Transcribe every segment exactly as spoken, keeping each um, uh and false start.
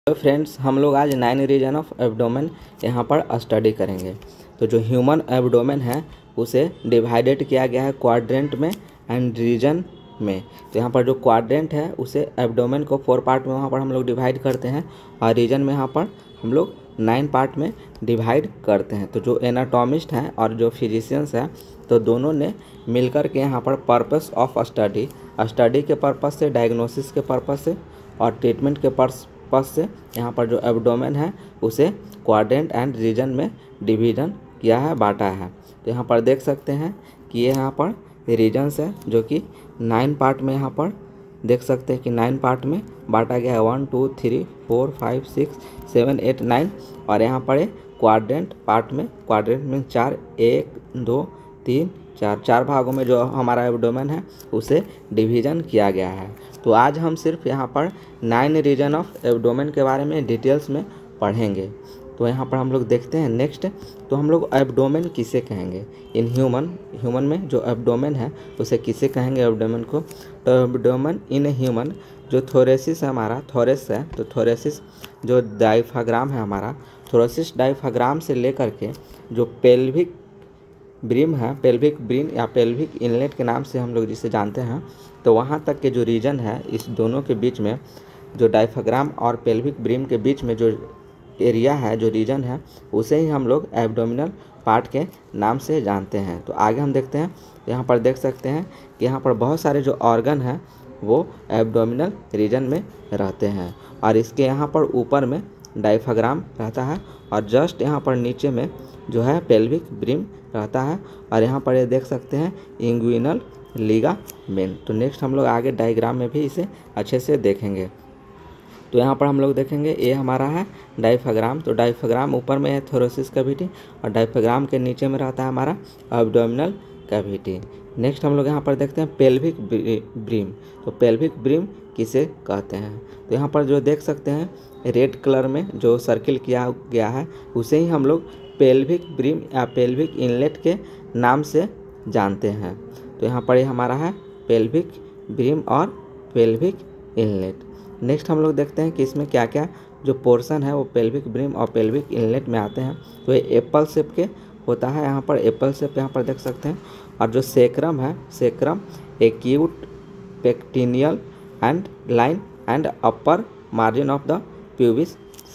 तो फ्रेंड्स, हम लोग आज नाइन रीजन ऑफ एब्डोमेन यहाँ पर स्टडी करेंगे। तो जो ह्यूमन एब्डोमेन है उसे डिवाइडेड किया गया है क्वाड्रेंट में एंड रीजन में। तो यहाँ पर जो क्वाड्रेंट है उसे एब्डोमेन को फोर पार्ट में वहाँ पर हम लोग डिवाइड करते हैं और रीजन में यहाँ पर हम लोग नाइन पार्ट में डिवाइड करते हैं। तो जो एनाटॉमिस्ट हैं और जो फिजिशियंस हैं तो दोनों ने मिलकर के यहाँ पर पर्पस ऑफ स्टडी स्टडी के पर्पस से, डायग्नोसिस के पर्पस से और ट्रीटमेंट के पर्पस पस से यहाँ पर जो एब्डोमेन है उसे क्वाड्रेंट एंड रीजन में डिवीजन किया है, बांटा है। तो यहाँ पर देख सकते हैं कि ये यहाँ पर रीजन्स है जो कि नाइन पार्ट में यहाँ पर देख सकते हैं कि नाइन पार्ट में बांटा गया है। One two three four five six seven eight nine और यहाँ पर क्वाड्रेंट पार्ट में क्वाड्रेंट में चार, एक दो तीन चार चार भागों में जो हमारा एब्डोमेन है उसे डिवीज़न किया गया है। तो आज हम सिर्फ यहाँ पर नाइन रीजन ऑफ एब्डोमेन के बारे में डिटेल्स में पढ़ेंगे। तो यहाँ पर हम लोग देखते हैं नेक्स्ट। तो हम लोग एब्डोमेन किसे कहेंगे इन ह्यूमन ह्यूमन में जो एब्डोमेन है उसे किसे कहेंगे एब्डोमेन को। तो एब्डोमेन इन ह्यूमन जो थोरेसिस है हमारा थोरेस है तो थोरेसिस जो डायफ्राम है हमारा थोरेसिस डायफ्राम से लेकर के जो पेल्विक ब्रिम है, पेल्विक ब्रिम या पेल्विक इनलेट के नाम से हम लोग जिसे जानते हैं, तो वहाँ तक के जो रीजन है इस दोनों के बीच में जो डायफ्राम और पेल्विक ब्रिम के बीच में जो एरिया है, जो रीजन है, उसे ही हम लोग एब्डोमिनल पार्ट के नाम से जानते हैं। तो आगे हम देखते हैं। यहाँ पर देख सकते हैं कि यहाँ पर बहुत सारे जो ऑर्गन हैं वो एब्डोमिनल रीजन में रहते हैं और इसके यहाँ पर ऊपर में डायफ्राम रहता है और जस्ट यहाँ पर नीचे में जो है पेल्विक ब्रिम रहता है और यहाँ पर ये देख सकते हैं इंग्विनल लिगामेंट। तो नेक्स्ट हम लोग आगे डायग्राम में भी इसे अच्छे से देखेंगे। तो यहाँ पर हम लोग देखेंगे ये हमारा है डायफ्राम। तो डायफ्राम ऊपर में है थोरेसिस कैविटी और डायफ्राम के नीचे में रहता है हमारा एब्डोमिनल कैविटी। नेक्स्ट हम लोग यहाँ पर देखते हैं पेल्विक ब्रिम। तो पेल्विक ब्रिम किसे कहते हैं। तो यहाँ पर जो देख सकते हैं रेड कलर में जो सर्किल किया गया है उसे ही हम लोग पेल्विक ब्रिम या पेल्विक इनलेट के नाम से जानते हैं। तो यहाँ पर ये हमारा है पेल्विक ब्रिम और पेल्विक इनलेट। नेक्स्ट हम लोग देखते हैं कि इसमें क्या क्या जो पोर्शन है वो पेल्विक ब्रिम और पेल्विक इनलेट में आते हैं। तो ये एप्पल शेप के होता है, यहाँ पर एप्पल शेप यहाँ पर देख सकते हैं। और जो सेक्रम है sacrum acute pectineal and line and upper margin of the pubis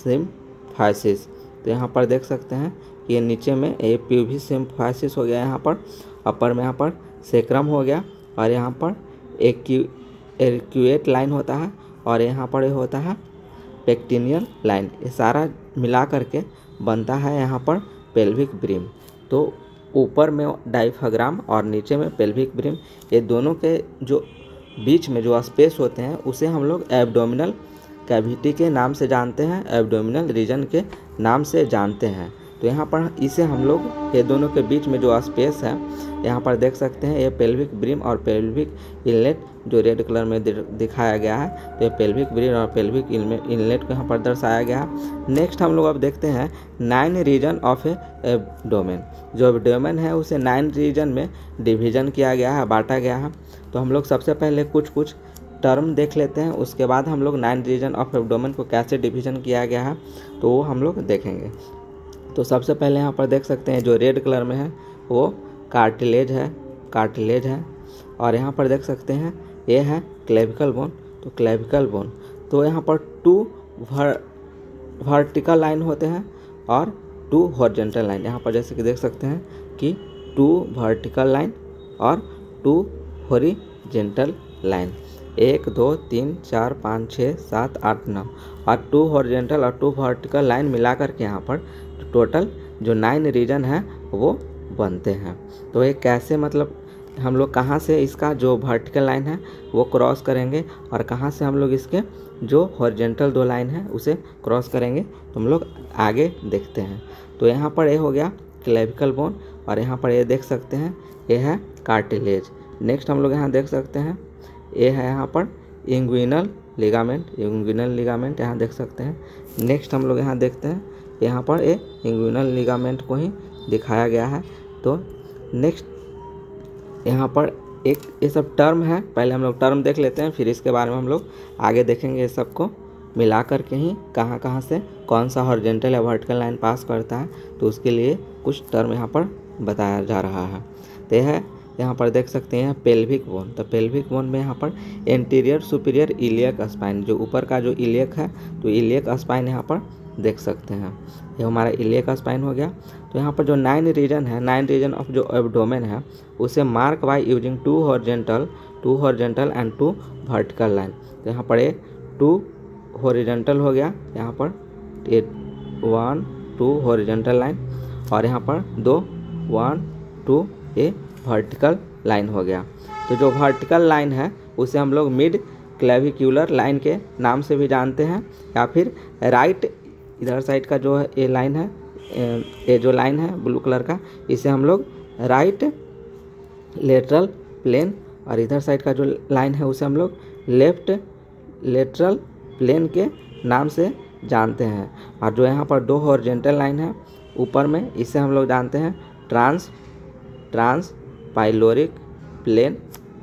symphysis. तो यहाँ पर देख सकते हैं कि ये नीचे में ये प्यूबिस सिम्फाइसिस हो गया, यहाँ पर अपर में यहाँ पर सेक्रम हो गया और यहाँ पर एक्यू एक्यूएट लाइन होता है और यहाँ पर ये होता है पेक्टिनियल लाइन। ये सारा मिला करके बनता है यहाँ पर पेल्विक ब्रिम। तो ऊपर में डायफ्राम और नीचे में पेल्विक ब्रिम, ये दोनों के जो बीच में जो स्पेस होते हैं उसे हम लोग एब्डोमिनल कैविटी के नाम से जानते हैं, एब्डोमिनल रीजन के नाम से जानते हैं। तो यहाँ पर इसे हम लोग ये दोनों के बीच में जो स्पेस है यहाँ पर देख सकते हैं ये पेल्विक ब्रिम और पेल्विक इनलेट जो रेड कलर में दिखाया गया है। तो ये पेल्विक ब्रिम और पेल्विक इनलेट को यहाँ पर दर्शाया गया है। नेक्स्ट हम लोग अब देखते हैं नाइन रीजन ऑफ एब्डोमेन। जो एब्डोमेन है उसे नाइन रीजन में डिवीजन किया गया है, बांटा गया है। तो हम लोग सबसे पहले कुछ कुछ टर्म देख लेते हैं, उसके बाद हम लोग नाइन रीजन ऑफ एब्डोमेन को कैसे डिवीजन किया गया है तो वो हम लोग देखेंगे। तो सबसे पहले यहाँ पर देख सकते हैं जो रेड कलर में है वो कार्टिलेज है कार्टिलेज है और यहाँ पर देख सकते हैं ये है क्लेविकल बोन। तो क्लेविकल बोन तो यहाँ पर टू भर वर्टिकल लाइन होते हैं और टू हॉरिजॉन्टल लाइन। यहाँ पर जैसे कि देख सकते हैं कि टू वर्टिकल लाइन और टू हॉरिजॉन्टल लाइन, एक दो तीन चार पाँच छः सात आठ नौ और टू हॉरिजॉन्टल और टू वर्टिकल लाइन मिला करके यहाँ पर टोटल जो नाइन रीजन है वो बनते हैं। तो ये कैसे, मतलब हम लोग कहाँ से इसका जो वर्टिकल लाइन है वो क्रॉस करेंगे और कहाँ से हम लोग इसके जो हॉरिजॉन्टल दो लाइन है उसे क्रॉस करेंगे तो हम लोग आगे देखते हैं। तो यहाँ पर ये हो गया क्लेविकल बोन और यहाँ पर ये देख सकते हैं ये है कार्टिलेज। नेक्स्ट हम लोग यहाँ देख सकते हैं ये है यहाँ पर इंग्विनल लिगामेंट इंग्विनल लिगामेंट यहाँ देख सकते हैं। नेक्स्ट हम लोग यहाँ देखते हैं यहाँ पर ये इंग्विनल लिगामेंट को ही दिखाया गया है। तो नेक्स्ट यहाँ पर एक ये सब टर्म है, पहले हम लोग टर्म देख लेते हैं फिर इसके बारे में हम लोग आगे देखेंगे ये सबको। मिला करके ही कहाँ कहाँ से कौन सा हॉरिजॉन्टल या वर्टिकल लाइन पास करता है, तो उसके लिए कुछ टर्म यहाँ पर बताया जा रहा है। तो यह यहाँ पर देख सकते हैं पेल्विक बोन। तो पेल्विक बोन में यहाँ पर एंटीरियर सुपीरियर इलियक स्पाइन, जो ऊपर का जो इलियक है, तो इलियक स्पाइन यहाँ पर देख सकते हैं। ये हमारा इलियक स्पाइन हो गया। तो यहाँ पर जो नाइन रीजन है, नाइन रीजन ऑफ जो एब्डोमेन है, उसे mark by using two horizontal two horizontal and two vertical line. तो यहाँ पर एक टू हॉरिजॉन्टल हो गया, यहाँ पर वन टू हॉरिजॉन्टल लाइन, और यहाँ पर दो one two a vertical line हो गया। तो जो वर्टिकल लाइन है उसे हम लोग मिड क्लेविक्यूलर लाइन के नाम से भी जानते हैं, या फिर राइट इधर साइड का जो है ये लाइन है, ये जो लाइन है ब्लू कलर का, इसे हम लोग राइट लेटरल प्लेन, और इधर साइड का जो लाइन है उसे हम लोग लेफ्ट लेटरल प्लेन के नाम से जानते हैं। और जो यहाँ पर दो हॉरिजॉन्टल लाइन है ऊपर में, इसे हम लोग जानते हैं trans transpyloric plane,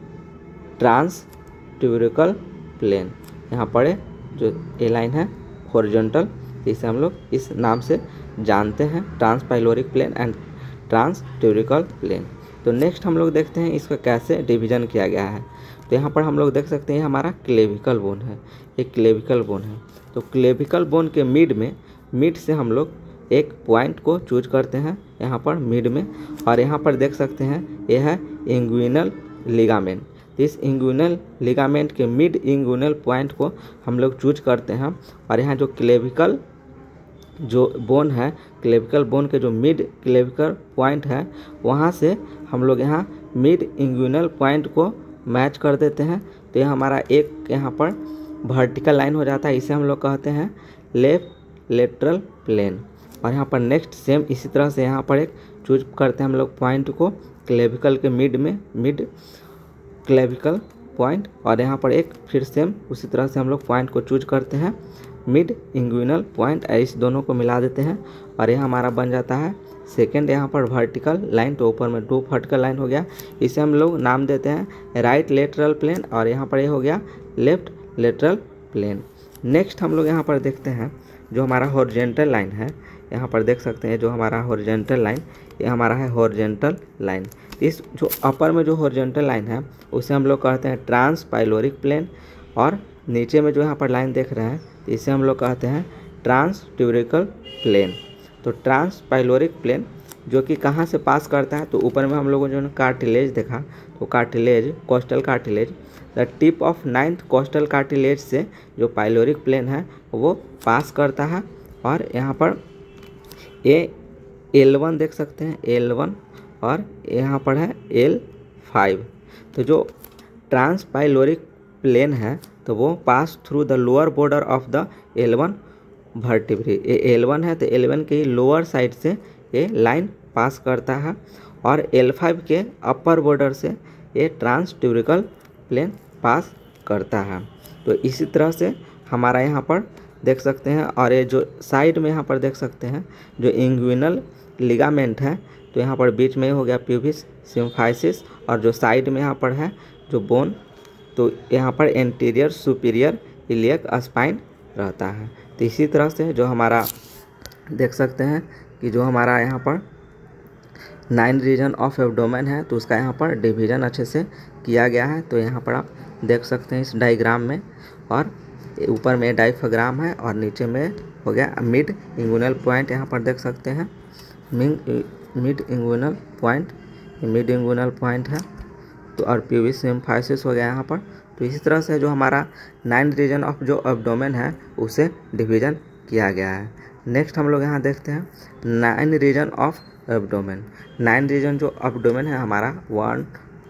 transtubercular plane. यहाँ पर जो ए लाइन है हॉरिजॉन्टल, इसे हम लोग इस नाम से जानते हैं, transpyloric plane and transtubercular plane. तो नेक्स्ट हम लोग देखते हैं इसका कैसे डिवीजन किया गया है। तो यहाँ पर हम लोग देख सकते हैं हमारा क्लेविकल बोन है, एक क्लेविकल बोन है। तो क्लेविकल बोन के मिड में, मिड से हम लोग एक पॉइंट को चूज करते हैं यहाँ पर मिड में, और यहाँ पर देख सकते हैं यह है इंग्विनल लिगामेंट। तो इस इंग्विनल लिगामेंट के मिड इंग्विनल पॉइंट को हम लोग चूज करते हैं, और यहाँ जो क्लेविकल जो बोन है, क्लेविकल बोन के जो मिड क्लेविकल पॉइंट है, वहाँ से हम लोग यहाँ मिड इंग्विनल पॉइंट को मैच कर देते हैं। तो यह हमारा एक यहाँ पर वर्टिकल लाइन हो जाता है, इसे हम लोग कहते हैं लेफ्ट लेटरल प्लेन। और यहाँ पर नेक्स्ट सेम इसी तरह से यहाँ पर एक चूज करते हैं हम लोग पॉइंट को क्लेविकल के मिड में, मिड क्लेविकल पॉइंट, और यहाँ पर एक फिर सेम उसी तरह से हम लोग पॉइंट को चूज करते हैं मिड इंग्विनल पॉइंट, इस दोनों को मिला देते हैं, और यह हमारा बन जाता है सेकेंड यहाँ पर वर्टिकल लाइन। तो ऊपर में दो वर्टिकल लाइन हो गया, इसे हम लोग नाम देते हैं राइट लेटरल प्लेन, और यहाँ पर ये हो गया लेफ्ट लेटरल प्लेन। नेक्स्ट हम लोग यहाँ पर देखते हैं जो हमारा हॉरिजॉन्टल लाइन है, यहाँ पर देख सकते हैं जो हमारा हॉरिजॉन्टल लाइन, ये हमारा है हॉरिजॉन्टल लाइन। इस जो अपर में जो हॉरिजॉन्टल लाइन है उसे हम लोग कहते हैं ट्रांस पाइलोरिक प्लेन, और नीचे में जो यहाँ पर लाइन देख रहे हैं इसे हम लोग कहते हैं ट्रांस ट्यूबरिकल प्लेन। तो ट्रांस पाइलोरिक प्लेन जो कि कहाँ से पास करता है, तो ऊपर में हम लोगों ने जो कार्टिलेज देखा, तो cartilage costal cartilage, the tip of ninth costal cartilage से जो पाइलोरिक प्लेन है वो पास करता है। और यहाँ पर ए एल वन देख सकते हैं, एल वन, और यहाँ पर है एल फाइव। तो जो ट्रांस पाइलोरिक प्लेन है तो वो pass through the lower border of the L one vertebra. ये एल वन है तो एल वन के लोअर साइड से ये लाइन पास करता है, और एल फाइव के अपर बॉर्डर से ये ट्रांस ट्यूबरिकल प्लेन पास करता है। तो इसी तरह से हमारा यहाँ पर देख सकते हैं, और ये जो साइड में यहाँ पर देख सकते हैं जो इंग्विनल लिगामेंट है, तो यहाँ पर बीच में हो गया प्यूबिस सिम्फाइसिस, और जो साइड में यहाँ पर है जो बोन, तो यहाँ पर एंटीरियर सुपीरियर इलियक स्पाइन रहता है। तो इसी तरह से जो हमारा देख सकते हैं कि जो हमारा यहाँ पर नाइन रीजन ऑफ एब्डोमेन है, तो उसका यहाँ पर डिवीजन अच्छे से किया गया है। तो यहाँ पर आप देख सकते हैं इस डायग्राम में, और ऊपर में डायफ्राम है और नीचे में हो गया मिड इंग्विनल पॉइंट, यहाँ पर देख सकते हैं mid inguinal point, mid inguinal point है। तो और प्यूबिस सिम्फाइसिस हो गया यहाँ पर। तो इसी तरह से जो हमारा नाइन रीजन ऑफ जो एब्डोमेन है उसे डिवीजन किया गया है। नेक्स्ट हम लोग यहाँ देखते हैं nine region of abdomen. Nine region जो एब्डोमेन है हमारा one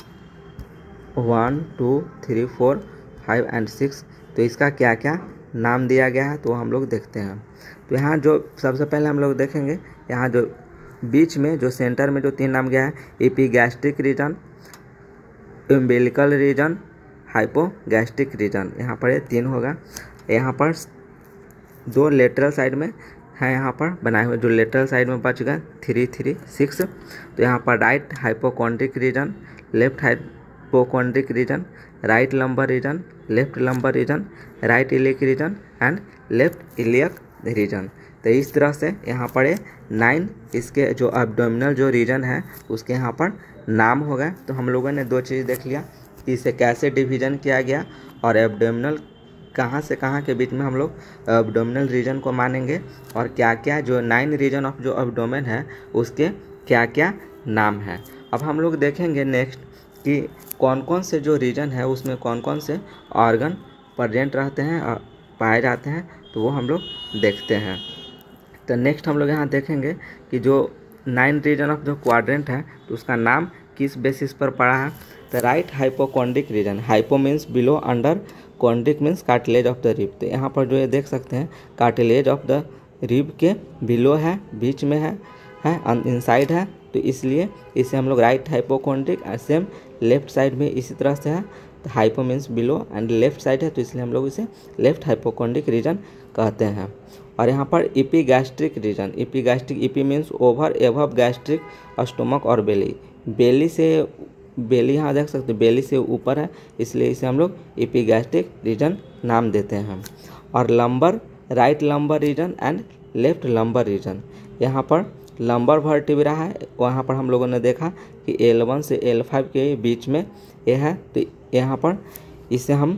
one two three four five and six, तो इसका क्या क्या नाम दिया गया है तो हम लोग देखते हैं। तो यहाँ जो सबसे पहले हम लोग देखेंगे, यहाँ जो बीच में जो सेंटर में जो तीन नाम गया है, epigastric region, umbilical region, hypogastric region, यहाँ पर ये तीन होगा। यहाँ पर दो लेटरल साइड में है, यहाँ पर बनाए हुए जो लेटरल साइड में बच गए थ्री थ्री सिक्स। तो यहाँ पर right hypochondriac region, left hypochondriac region, right lumbar region, left lumbar region, right iliac region and left iliac region. तो इस तरह से यहाँ पर ये नाइन इसके जो एब्डोमिनल जो रीजन है उसके यहाँ पर नाम हो गए। तो हम लोगों ने दो चीज़ देख लिया कि इसे कैसे डिवीजन किया गया और एब्डोमिनल कहाँ से कहाँ के बीच में हम लोग एब्डोमिनल रीजन को मानेंगे और क्या क्या जो नाइन रीजन ऑफ जो एब्डोमेन है उसके क्या क्या नाम है। अब हम लोग देखेंगे नेक्स्ट कि कौन कौन से जो रीजन है उसमें कौन कौन से ऑर्गन प्रेजेंट रहते हैं और पाए जाते हैं, तो वो हम लोग देखते हैं। तो नेक्स्ट हम लोग यहाँ देखेंगे कि जो नाइन रीजन ऑफ जो क्वाड्रेंट है तो उसका नाम किस बेसिस पर पड़ा है। तो right hypochondriac region, hypo means below, under, chondric means cartilage of the rib. तो यहाँ पर जो ये देख सकते हैं कार्टिलेज ऑफ द रिब के बिलो है, बीच में है, है इनसाइड है, तो इसलिए इसे हम लोग right hypochondriac. Same left side में इसी तरह से है, तो hypo means below and left side है, तो इसलिए हम लोग इसे लेफ्ट हाइपोकॉन्ड्रिक रीजन कहते हैं। और यहाँ पर epigastric region, epigastric, epi means over, above gastric, stomach और बेली, बेली से, बेली यहाँ देख सकते हैं बेली से ऊपर है, इसलिए इसे हम लोग इपीगैस्ट्रिक रीजन नाम देते हैं। और lumbar, right lumbar region and left lumbar region, यहाँ पर लंबर वर्टिब्रा है, वहाँ पर हम लोगों ने देखा कि एल वन से एल फाइव के बीच में ये है, तो यहाँ पर इसे हम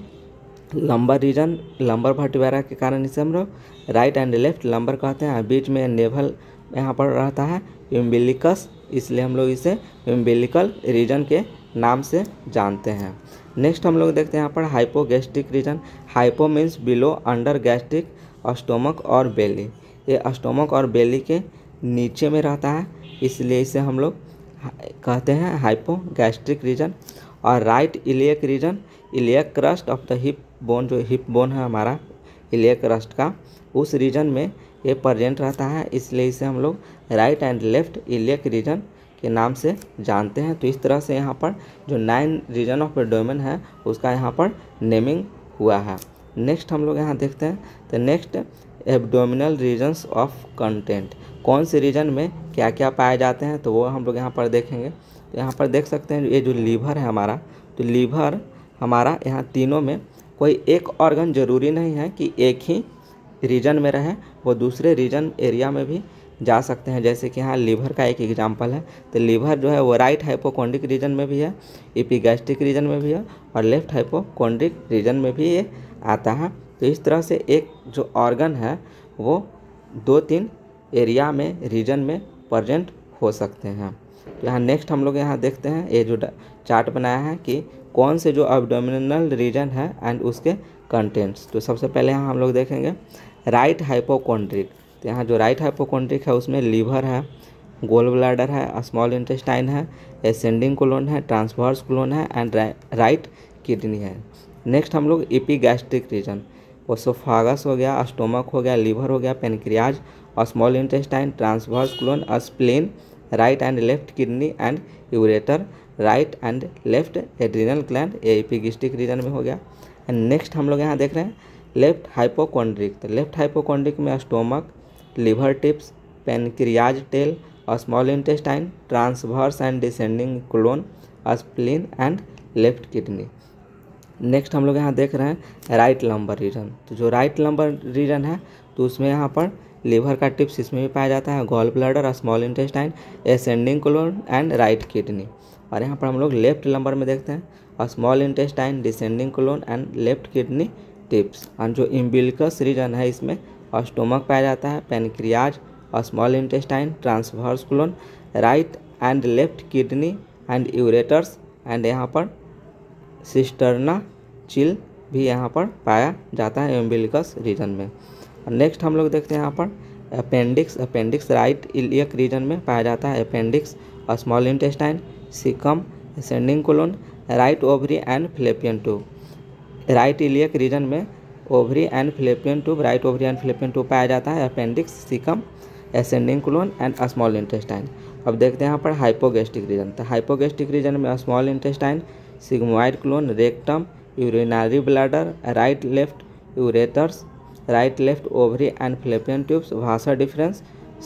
लंबर रीजन, लंबर वर्टिब्रा के कारण इसे हम लोग राइट एंड लेफ्ट लंबर कहते हैं। बीच में नेवल यहाँ पर रहता है इम्बिलिकस, इसलिए हम लोग इसे इम्बिलिकल रीजन के नाम से जानते हैं। नेक्स्ट हम लोग देखते हैं यहाँ पर hypogastric region, hypo means below, under, gastric, stomach और बेली, ये स्टोमक और बेली के नीचे में रहता है, इसलिए इसे हम लोग कहते हैं हाइपोगैस्ट्रिक रीजन। और right iliac region, iliac crest of the hip bone, जो हिप बोन है हमारा इलियक क्रस्ट का, उस रीजन में ये प्रेजेंट रहता है, इसलिए इसे हम लोग right and left iliac region के नाम से जानते हैं। तो इस तरह से यहाँ पर जो नाइन रीजन ऑफ एब्डोमेन है उसका यहाँ पर नेमिंग हुआ है। नेक्स्ट हम लोग यहाँ देखते हैं, तो next abdominal regions of content, कौन से रीजन में क्या क्या पाए जाते हैं, तो वो हम लोग यहाँ पर देखेंगे। तो यहाँ पर देख सकते हैं ये जो लीवर है हमारा, तो लीवर हमारा यहाँ तीनों में कोई एक ऑर्गन ज़रूरी नहीं है कि एक ही रीजन में रहे, वो दूसरे रीजन एरिया में भी जा सकते हैं। जैसे कि यहाँ लीवर का एक एग्जांपल है, तो लीवर जो है वो राइट हाइपोकॉन्ड्रिक रीजन में भी है, इपीगैस्ट्रिक रीजन में भी है और लेफ्ट हाइपोकॉन्ड्रिक रीजन में भी ये आता है। तो इस तरह से एक जो ऑर्गन है वो दो तीन एरिया में, रीजन में प्रेजेंट हो सकते हैं। तो यहाँ नेक्स्ट हम लोग यहाँ देखते हैं, ये जो चार्ट बनाया है कि कौन से जो एब्डोमिनल रीजन है एंड उसके कंटेंट्स। तो सबसे पहले यहाँ हम लोग देखेंगे राइट हाइपोकॉन्ड्रिक। तो यहाँ जो राइट हाइपोकॉन्ड्रिक है उसमें लीवर है, गोल ब्लैडर है, स्मॉल इंटेस्टाइन है, एसेंडिंग कोलोन है, ट्रांसवर्स कोलोन है एंड राइट किडनी है। नेक्स्ट हम लोग इपीगैस्ट्रिक रीजन, ओसोफागस हो गया, स्टोमक हो गया, लीवर हो गया, pancreas, small intestine, transverse colon, spleen, right and left kidney and ureter, right and left adrenal gland, ये इपीगैस्ट्रिक रीजन में हो गया। एंड नेक्स्ट हम लोग यहाँ देख रहे हैं लेफ्ट हाइपोकॉन्ड्रिक। तो लेफ्ट हाइपोकॉन्ड्रिक में stomach, liver tips, pancreas tail, small intestine, transverse and descending colon, spleen and left kidney. Next हम लोग यहाँ देख रहे हैं राइट लंबर रीजन। तो जो राइट लंबर रीजन है तो उसमें यहाँ पर लीवर का टिप्स इसमें भी पाया जाता है, gall bladder, small intestine, ascending colon and right kidney. और यहाँ पर हम लोग लेफ्ट लंबर में देखते हैं small intestine, descending colon and left kidney tips. और जो इम्बिलिकस रीजन है इसमें स्टोमक पाया जाता है, pancreas, small intestine, transverse colon, right and left kidney and ureters and यहाँ पर सिस्टर्ना चिल भी यहाँ पर पाया जाता है एम्बिलिकस रीजन में। और नेक्स्ट हम लोग देखते हैं यहाँ पर appendix. Appendix right iliac region में पाया जाता है, appendix, small intestine, caecum, ascending colon, right ovary and fallopian tube. Right iliac region में ovary and fallopian tube, right ovary and fallopian tube पाया जाता है, appendix, caecum, ascending colon and small intestine. अब देखते हैं यहाँ पर हाइपोगैस्ट्रिक रीजन। तो हाइपोगैस्ट्रिक रीजन में small intestine, sigmoid colon, rectum, urinary bladder, right left ureters, right left ovary and fallopian tubes, vasa deferens,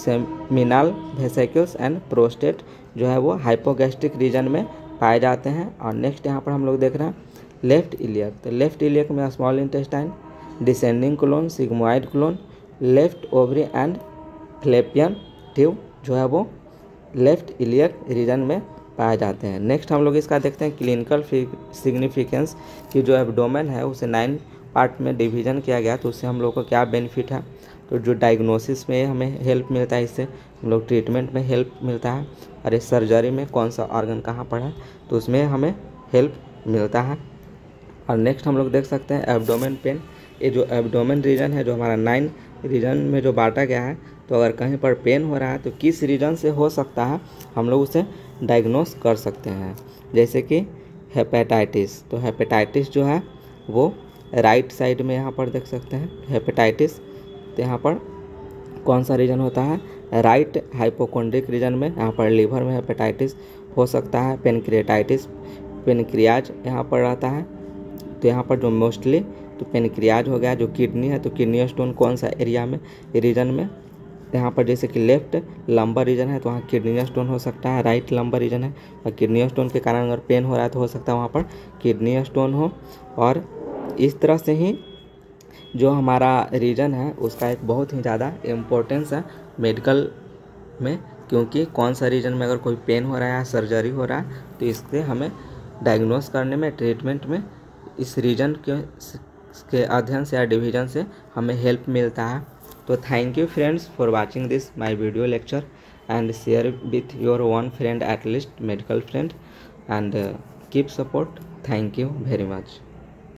seminal vesicles and prostate जो है वो हाइपोगैस्ट्रिक रीजन में पाए जाते हैं। और नेक्स्ट यहाँ पर हम लोग देख रहे हैं लेफ्ट इलियक, तो लेफ्ट इलियक में small intestine, descending colon, sigmoid colon, left ovary and fallopian tube जो है वो लेफ्ट इलियक रीजन में पाए जाते हैं। नेक्स्ट हम लोग इसका देखते हैं क्लिनिकल सिग्निफिकेंस कि जो एब्डोमेन है उसे नाइन पार्ट में डिवीजन किया गया, तो उससे हम लोग को क्या बेनिफिट है। तो जो डायग्नोसिस में हमें हेल्प मिलता है, इससे हम लोग ट्रीटमेंट में हेल्प मिलता है, और इस सर्जरी में कौन सा ऑर्गन कहाँ पर है तो उसमें हमें हेल्प मिलता है। और नेक्स्ट हम लोग देख सकते हैं एब्डोमेन पेन। ये जो एब्डोमेन रीजन है जो हमारा नाइन रीजन में जो बांटा गया है, तो अगर कहीं पर पेन हो रहा है तो किस रीजन से हो सकता है हम लोग उसे डायग्नोस कर सकते हैं। जैसे कि हेपेटाइटिस, तो हेपेटाइटिस जो है वो राइट साइड में यहाँ पर देख सकते हैं हेपेटाइटिस, तो यहाँ पर कौन सा रीजन होता है, राइट हाइपोकोंड्रिक रीजन में, यहाँ पर लीवर में हेपेटाइटिस हो सकता है। पेनक्रियाटाइटिस, पेनक्रियाज यहाँ पर रहता है, तो यहाँ पर जो मोस्टली तो पेनक्रियाज हो गया। जो किडनी है तो किडनी स्टोन कौन सा एरिया में, रीजन में, यहाँ पर जैसे कि लेफ्ट लंबर रीजन है तो वहाँ किडनी स्टोन हो सकता है। राइट लंबर रीजन है और किडनी स्टोन के कारण अगर पेन हो रहा है तो हो सकता है वहाँ पर किडनी स्टोन हो। और इस तरह से ही जो हमारा रीजन है उसका एक बहुत ही ज़्यादा इम्पोर्टेंस है मेडिकल में, क्योंकि कौन सा रीजन में अगर कोई पेन हो रहा है, सर्जरी हो रहा है, तो इससे हमें डायग्नोस करने में, ट्रीटमेंट में इस रीजन के के अध्ययन से या डिवीजन से हमें हेल्प मिलता है। तो thank you friends for watching this my video lecture and share with your one friend at least medical friend and keep support. Thank you very much.